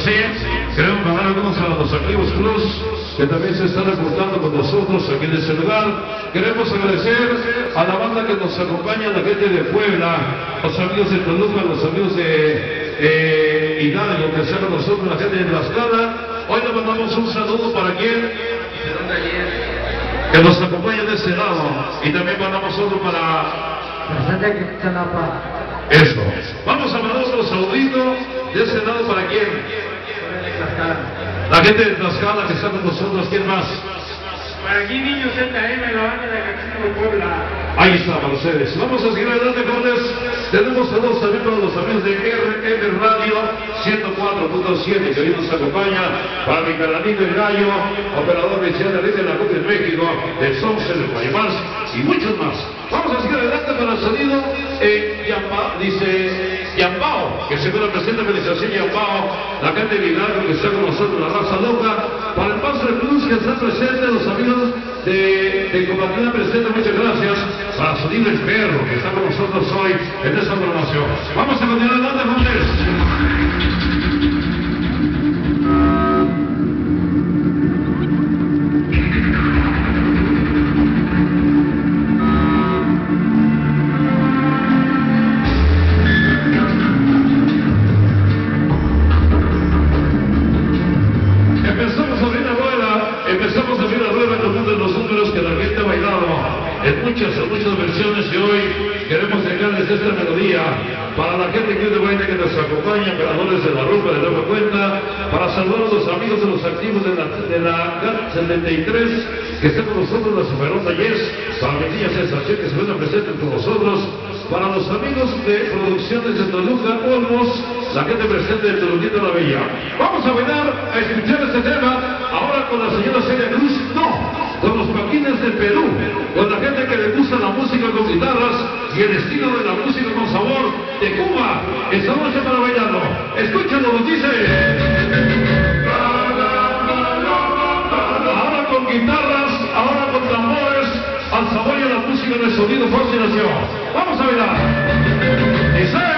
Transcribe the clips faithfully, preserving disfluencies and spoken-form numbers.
sí, queremos mandar algunos a los activos Cruz que también se están reportando con nosotros aquí en este lugar. Queremos agradecer a la banda que nos acompaña, la gente de Puebla, los amigos de Toluca, los amigos de eh, Hidalgo que están con nosotros, la gente de Tlaxcala. Hoy le mandamos un saludo para quien que nos acompaña de este lado, y también mandamos otro para eso. Vamos a mandar otro saludito de este lado para quién. La gente de Tlaxcala que está con nosotros. ¿Quién más? Para aquí niños Z M, la banda de Casino de Puebla. Ahí está para ustedes. Vamos a seguir adelante, jóvenes. Tenemos saludos también para los amigos de R M Radio ciento cuatro punto siete que hoy nos acompaña, para mi canalito y gallo, operador oficial de de la Copa de México, de Sonce, de Guaymas y muchos más. Vamos a seguir adelante para el sonido eh, Yamba, dice Yambao, que se me presenta Administración Yambao, la gente de Hidalgo que está con nosotros, la raza loca, para el Paso de Cruz que está presente, los amigos de, de Compañía presente, muchas gracias, para Sonido El Perro que está con nosotros hoy en esta programación. Vamos a continuar adelante, jóvenes. Muchas versiones, y hoy queremos dejarles esta melodía para la gente que de baile que nos acompaña, operadores de la rumba de nueva cuenta, para saludar a los amigos de los activos de la, de la G A T setenta y tres que están con nosotros, la Superota Yes, para mi tía Sensación que se ven presentes con nosotros, para los amigos de Producciones de Toluca, Olmos, la gente presente de Toluquita la Bella. Vamos a bailar, a escuchar este tema, ahora con la señora Celia Cruz, no, con los Paquines de Perú, con la gente que le gusta la música con guitarras y el estilo de la música con sabor de Cuba. Esta noche para bailarlo. Escúchalo, nos dice. Ahora con guitarras, ahora con tambores, al sabor y a la música del sonido fascinación. Vamos a bailar. Dice.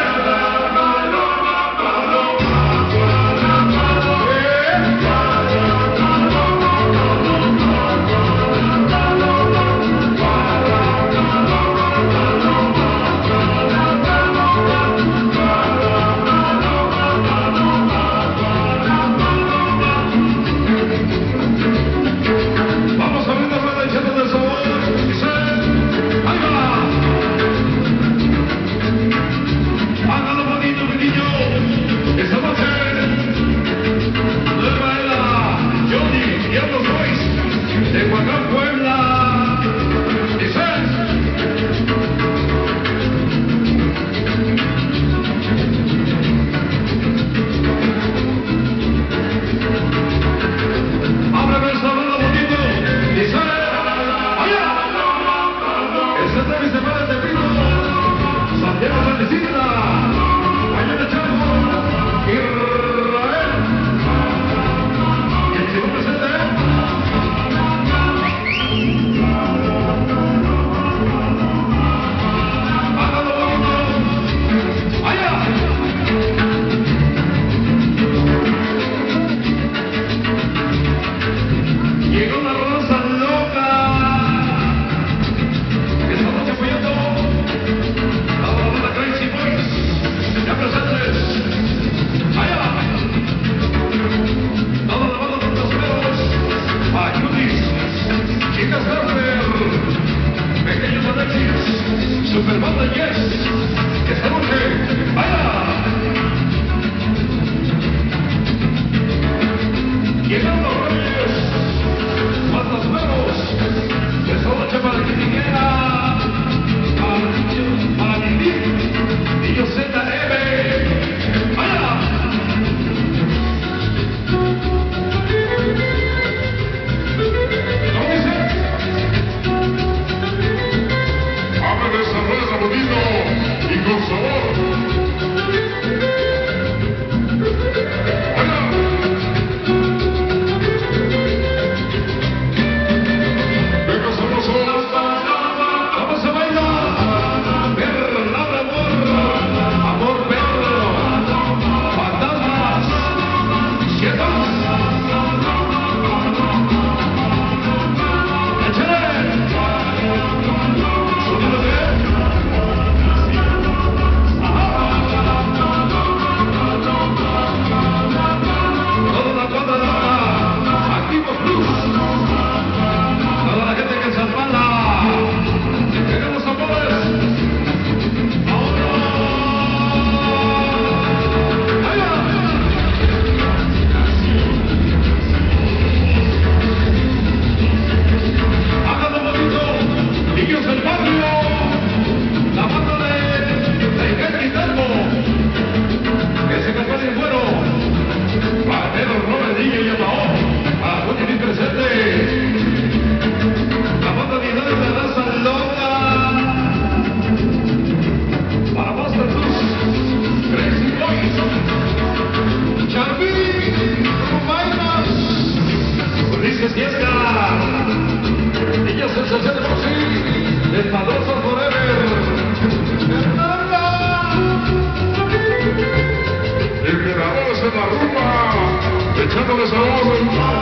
qué sabor.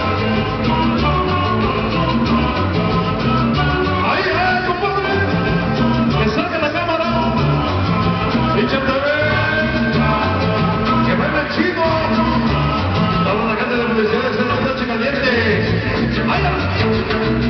Ahí, eh, compadre. Que salga la cámara. Échate. Que baile el chico. Toda la gente de la Universidad de Santa Noche Caliente. ¡Vaya!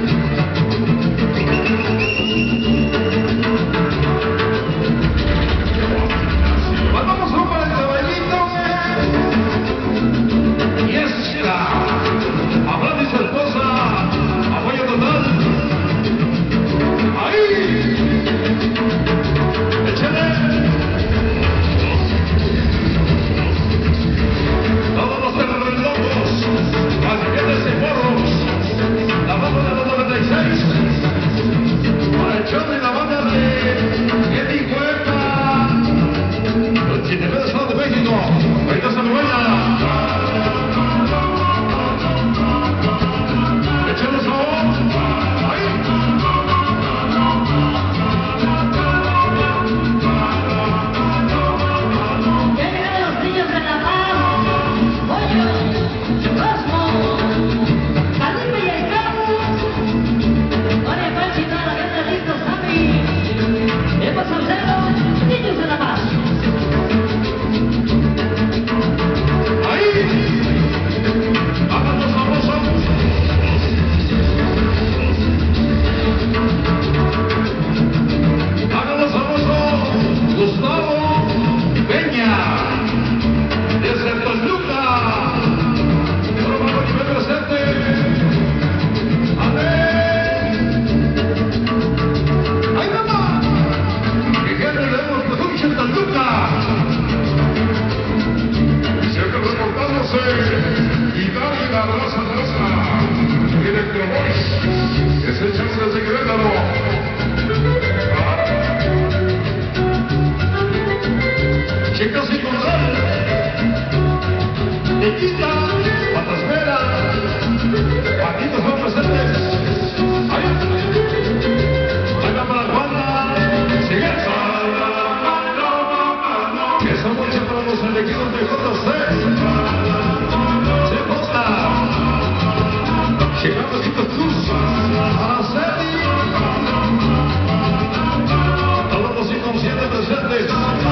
Chicos y control, tequila, patasfera, patitos son presentes. Ahí, ahí va para la banda, sigue. Que somos para los elegidos de J C. Se posta. Llegamos chicos Cruz, a Celi. Todos los inconscientes presentes.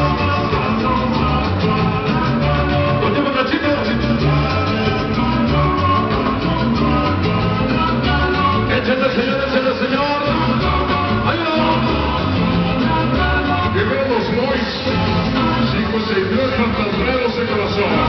Échale, señor, échale, señor. ¡Ayuda! Que vemos hoy cincuenta y tres fantasmeros de corazón.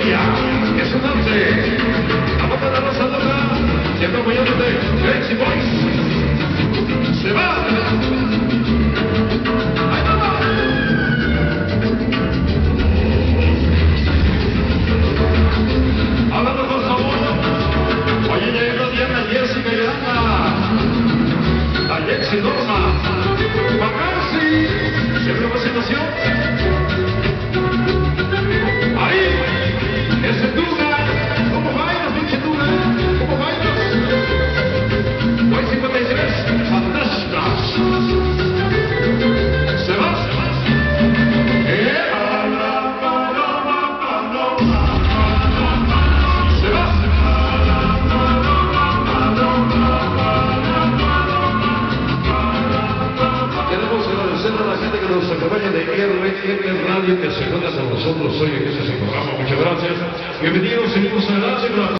Colombia, que es un arte. La banda de Rosa Loca, siempre apoyándote, Crazy Boys. Se va. Ahí va. Hablando con sabor. Oye, llegó Diana, Jessica y Ana. La Jexy Norma. Bacarsi. Siempre presentación. Ahí. Ese Tuna. ¿Cómo bailas, pinche Tuna? ¿Cómo bailas? Hoy cincuenta y tres. Fantástica. Se va. Se va. Eh, paloma, paloma, paloma. Se va. Queremos agradecer a la gente que nos acompaña de R M Radio, que se encuentra con nosotros hoy en este programa. Muchas gracias. Bienvenidos, seguimos adelante con la